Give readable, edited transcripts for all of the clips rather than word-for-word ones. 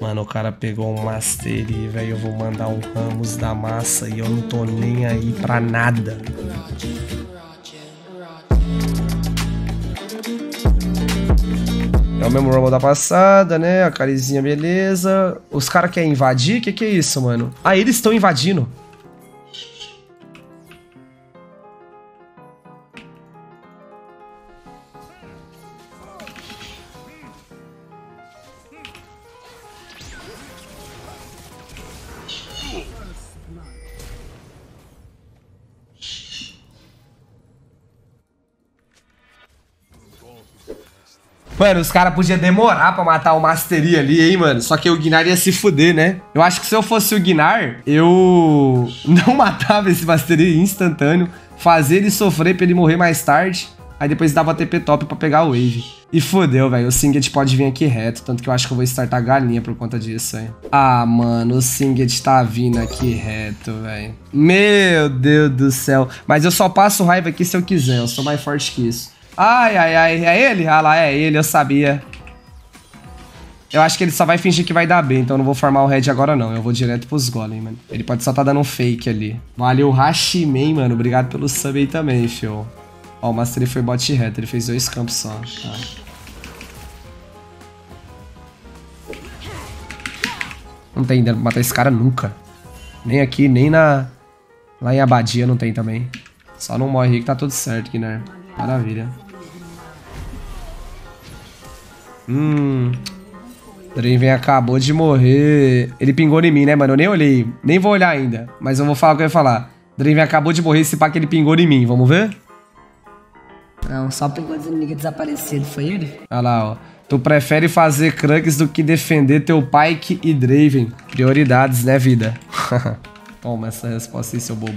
Mano, o cara pegou um Mastery, velho. Eu vou mandar um Ramos da massa e eu não tô nem aí pra nada. É o mesmo Rumble da passada, né? A carizinha, beleza. Os caras querem invadir? Que é isso, mano? Ah, eles estão invadindo. Mano, os caras podiam demorar pra matar o Mastery ali, hein, mano? Só que o Gnar ia se fuder, né? Eu acho que se eu fosse o Gnar, eu não matava esse Mastery instantâneo, fazia ele sofrer pra ele morrer mais tarde, aí depois dava TP top pra pegar o Wave. E fodeu, velho. O Singed pode vir aqui reto, tanto que eu acho que eu vou startar a galinha por conta disso, hein. Ah, mano, o Singed tá vindo aqui reto, velho. Meu Deus do céu. Mas eu só passo raiva aqui se eu quiser, eu sou mais forte que isso. Ai, ai, ai, é ele? Ah lá, é ele, eu sabia. Eu acho que ele só vai fingir que vai dar B, então eu não vou farmar o Red agora não. Eu vou direto pros Golem, mano. Ele pode só tá dando um fake ali. Valeu, Hashiman, mano. Obrigado pelo sub aí também, fio. Ó, o Mastery foi bot reto, ele fez 2 campos só. Tá. Não tem dano pra matar esse cara nunca. Nem aqui, nem na... Lá em Abadia não tem também. Só não morre aí que tá tudo certo, Gnar. Maravilha. Draven acabou de morrer. Ele pingou em mim, né, mano? Eu nem olhei. Nem vou olhar ainda. Mas eu vou falar o que eu ia falar. Draven acabou de morrer, esse pá que ele pingou em mim. Vamos ver? Não, só pegou os inimigos desaparecidos. Foi ele? Olha lá, ó. Tu prefere fazer Kranks do que defender teu Pyke e Draven. Prioridades, né, vida? Toma essa resposta aí, seu bobo.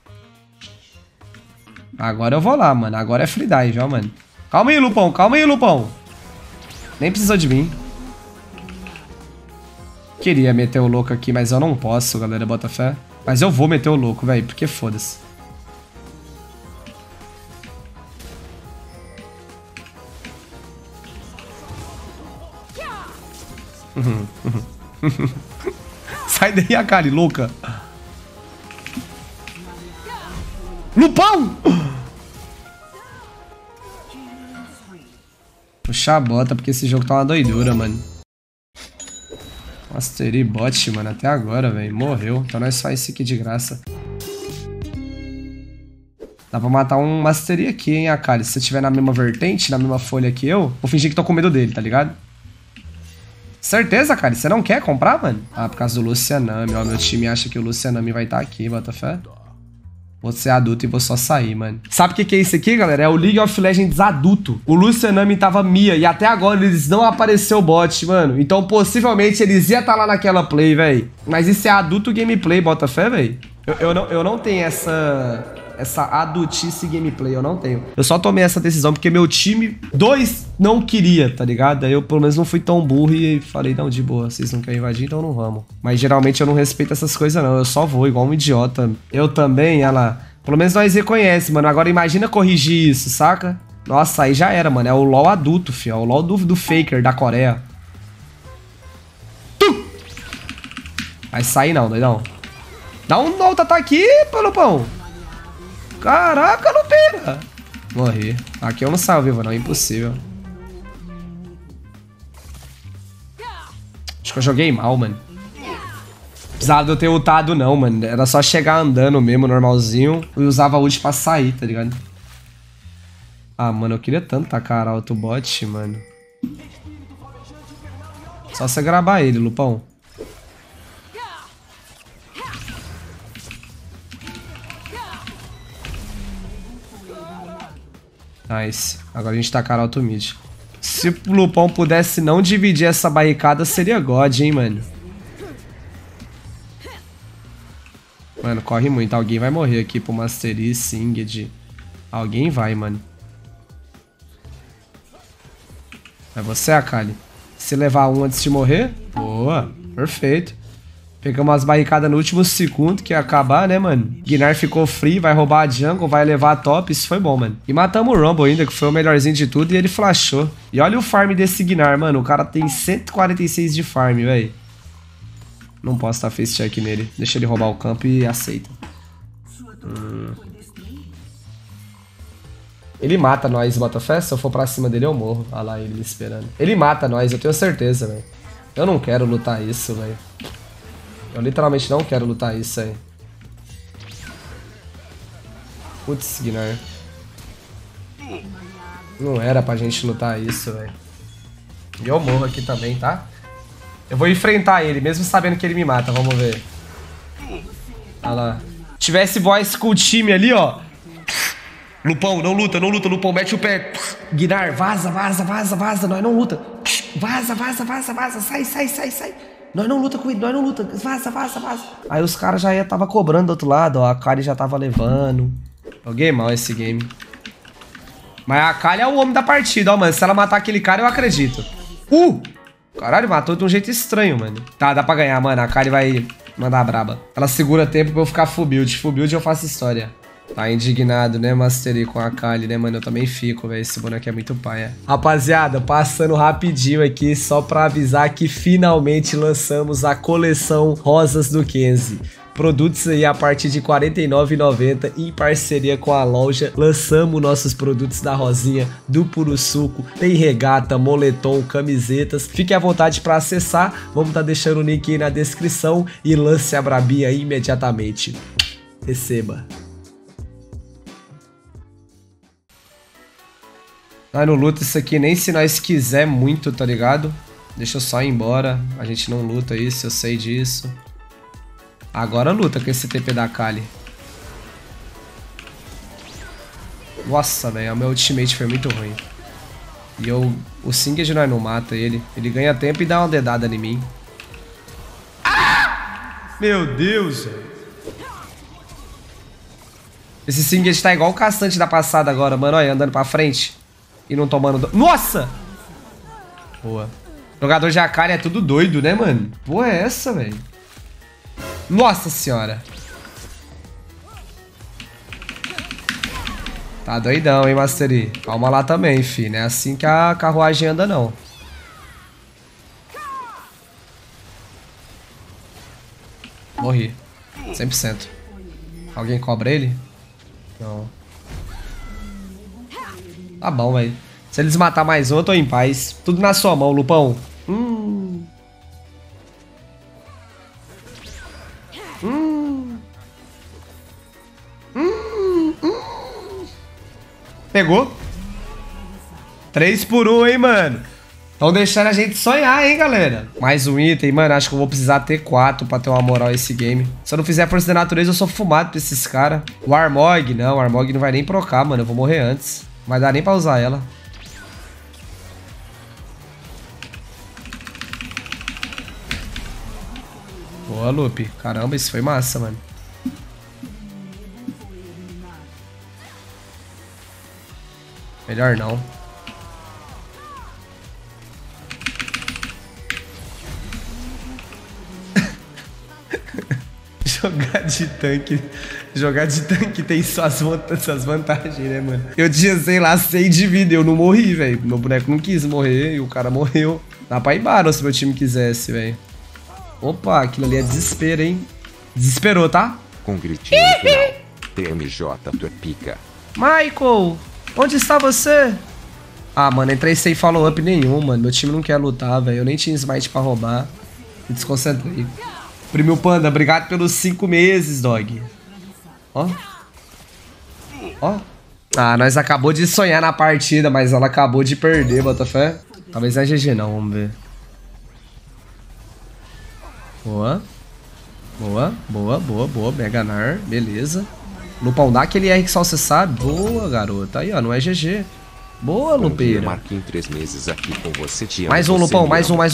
Agora eu vou lá, mano. Agora é free dive, ó, mano. Calma aí, Lupão. Calma aí, Lupão. Nem precisou de mim. Queria meter o louco aqui, mas eu não posso, galera. Bota fé. Mas eu vou meter o louco, velho. Porque foda-se. Sai daí, Akali, louca. Lupão! Puxar a bota, porque esse jogo tá uma doidura, mano. Mastery bot, mano, até agora, velho. Morreu. Então nós faz isso aqui de graça. Dá pra matar um Mastery aqui, hein, Akali. Se você tiver na mesma vertente, na mesma folha que eu, vou fingir que tô com medo dele, tá ligado? Certeza, Akali? Você não quer comprar, mano? Ah, por causa do Lucianami. Ó, meu time acha que o Lucianami vai estar aqui, bota fé. Vou ser adulto e vou só sair, mano. Sabe o que é isso aqui, galera? É o League of Legends adulto. O Lucianami tava Mia e até agora eles não apareceu bot, mano. Então possivelmente eles iam estar lá naquela play, velho. Mas isso é adulto gameplay, bota fé, velho. Eu não tenho essa adultice gameplay, eu não tenho. Eu só tomei essa decisão porque meu time 2 não queria, tá ligado? Aí eu pelo menos não fui tão burro e falei, não, de boa, vocês não querem invadir, então não vamos. Mas geralmente eu não respeito essas coisas não, eu só vou igual um idiota. Eu também, olha lá. Pelo menos nós reconhecemos, mano. Agora imagina corrigir isso, saca? Nossa, aí já era, mano. É o LoL adulto, fio. É o LoL do Faker, da Coreia. Vai sair não, doidão. Dá um outro ataque aqui, Lupão. Caraca, Lupina. Morri. Aqui eu não saio vivo, não. Impossível. Acho que eu joguei mal, mano. Precisava de eu ter ultado, não, mano. Era só chegar andando mesmo, normalzinho. E usava ult pra sair, tá ligado? Ah, mano, eu queria tanto tacar alto bot, mano. Só você gravar ele, Lupão. Nice. Agora a gente tá cara alto mid. Se o Lupão pudesse não dividir essa barricada, seria God, hein, mano. Mano, corre muito. Alguém vai morrer aqui pro Mastery, Singed. Alguém vai, mano. É você, Akali. Se levar um antes de morrer, boa. Perfeito. Pegamos as barricadas no último segundo, que ia acabar, né, mano? Gnar ficou free, vai roubar a jungle, vai levar a top. Isso foi bom, mano. E matamos o Rumble ainda, que foi o melhorzinho de tudo, e ele flashou. E olha o farm desse Gnar, mano. O cara tem 146 de farm, velho. Não posso dar face check nele. Deixa ele roubar o campo e aceita. Ele mata nós, Botafé. Se eu for pra cima dele, eu morro. Olha lá ele me esperando. Ele mata nós, eu tenho certeza, velho. Eu não quero lutar isso, velho. Eu literalmente não quero lutar isso aí. Putz, Gnar. Não era pra gente lutar isso, velho. E eu morro aqui também, tá? Eu vou enfrentar ele, mesmo sabendo que ele me mata. Vamos ver. Olha lá. Tivesse voice com o time ali, ó. Lupão, não luta, não luta, Lupão. Mete o pé. Gnar, vaza, vaza, vaza, vaza. Nós não luta. Vaza, vaza, vaza, vaza. Sai, sai, sai, sai. Nós não luta com ele, nós não luta. Vaza, vaza, vaza. Aí os caras já tava cobrando do outro lado, ó. A Akali já tava levando. Joguei mal esse game. Mas a Akali é o homem da partida, ó, mano. Se ela matar aquele cara, eu acredito. Caralho, matou de um jeito estranho, mano. Tá, dá pra ganhar, mano. A Akali vai mandar braba. Ela segura tempo pra eu ficar full build. Full build eu faço história. Tá indignado, né, Mastery, com a Akali, né, mano? Eu também fico, velho. Esse boneco é muito paia. Rapaziada, passando rapidinho aqui só pra avisar que finalmente lançamos a coleção Rosas do Kenzie. Produtos aí a partir de R$ 49,90 em parceria com a loja. Lançamos nossos produtos da Rosinha, do Puro Suco. Tem regata, moletom, camisetas. Fique à vontade para acessar. Vamos estar deixando o link aí na descrição. E lance a brabinha aí imediatamente. Receba. Nós não luta isso aqui nem se nós quiser muito, tá ligado? Deixa eu só ir embora. A gente não luta isso, eu sei disso. Agora luta com esse TP da Akali. Nossa, velho, o meu ultimate foi muito ruim. E o Singed nós não mata ele. Ele ganha tempo e dá uma dedada em mim. Ah! Meu Deus, velho. Esse Singed tá igual o Caçante da passada agora, mano. Olha, andando pra frente. E não tomando... Nossa! Boa. Jogador de Akali é tudo doido, né, mano? Porra é essa, velho? Nossa senhora. Tá doidão, hein, Mastery? Calma lá também, fi. Não é assim que a carruagem anda, não. Morri. 100%. Alguém cobra ele? Não. Tá bom, velho. Se eles matar mais um, eu tô em paz. Tudo na sua mão, Lupão. Pegou. 3 por 1, hein, mano. Estão deixando a gente sonhar, hein, galera. Mais um item, mano. Acho que eu vou precisar ter 4 pra ter uma moral esse game. Se eu não fizer força da natureza, eu sou fumado pra esses caras. O Armog, não. O Armog não vai nem procar, mano. Eu vou morrer antes. Não vai dar nem pra usar ela. Boa, Lupe. Caramba, isso foi massa, mano. Melhor não. Jogar de tanque tem suas vantagens, né, mano? Eu tinha, sei lá, 100 de vida, eu não morri, velho. Meu boneco não quis morrer e o cara morreu. Dá pra ir barro se meu time quisesse, velho. Opa, aquilo ali é desespero, hein? Desesperou, tá? Com gritinho no final. TMJ, tu é pica. Michael, onde está você? Ah, mano, entrei sem follow-up nenhum, mano. Meu time não quer lutar, velho. Eu nem tinha smite pra roubar. Me desconcentrei. Primo Panda, obrigado pelos 5 meses, dog. Ó. Ó. Ah, nós acabou de sonhar na partida, mas ela acabou de perder, Botafé. Talvez não é GG não, vamos ver. Boa. Boa, boa, boa, boa. Meganar, beleza. Lupão, dá aquele R que só você sabe. Boa, garota. Aí, ó, não é GG. Boa, Lupeira. Marquinhos 3 meses aqui com você, te amo. Mais um, Lupão, mais um. Mais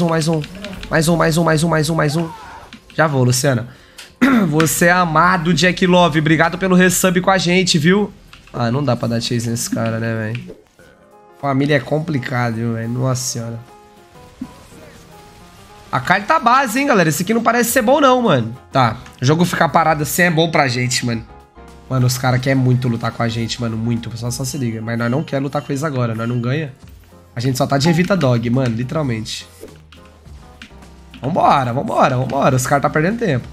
um. Já vou, Luciana. Você é amado, Jack Love. Obrigado pelo resub com a gente, viu? Ah, não dá pra dar chase nesse cara, né, velho? Família é complicado, viu, velho? Nossa senhora. A Akali tá base, hein, galera? Esse aqui não parece ser bom, não, mano. Tá. O jogo ficar parado assim é bom pra gente, mano. Mano, os caras querem muito lutar com a gente, mano. Muito. Só se liga. Mas nós não queremos lutar com eles agora. Nós não ganha. A gente só tá de evita dog, mano. Literalmente. Vambora, vambora, vambora. Os caras tá perdendo tempo.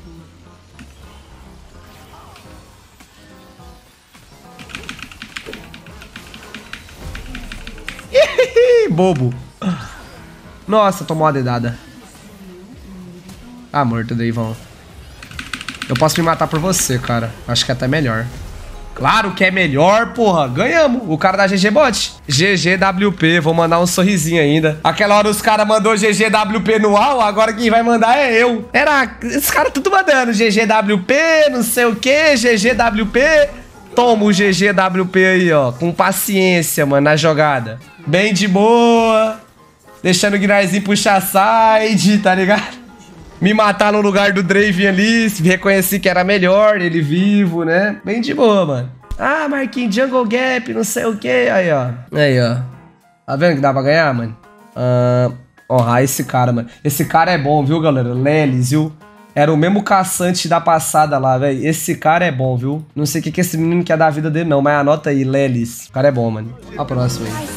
Bobo. Nossa, tomou uma dedada. Ah, morto daí, vão. Eu posso me matar por você, cara. Acho que é até melhor. Claro que é melhor, porra. Ganhamos. O cara da GG Bot. GGWP. Vou mandar um sorrisinho ainda. Aquela hora os caras mandou GGWP no UAU. Agora quem vai mandar é eu. Esses caras tudo mandando. GGWP, não sei o que. GGWP. Toma o GGWP aí, ó. Com paciência, mano, na jogada. Bem de boa. Deixando o Gnarzinho puxar side, tá ligado? Me matar no lugar do Draven ali. Reconheci que era melhor, ele vivo, né? Bem de boa, mano. Ah, Marquinhos, Jungle Gap, não sei o que. Aí, ó. Aí, ó. Tá vendo que dá pra ganhar, mano? Honrar esse cara, mano. Esse cara é bom, viu, galera? Lelis, viu? Era o mesmo caçante da passada lá, velho. Esse cara é bom, viu? Não sei o que esse menino quer da vida dele, não. Mas anota aí, Lelis. O cara é bom, mano. A próxima aí.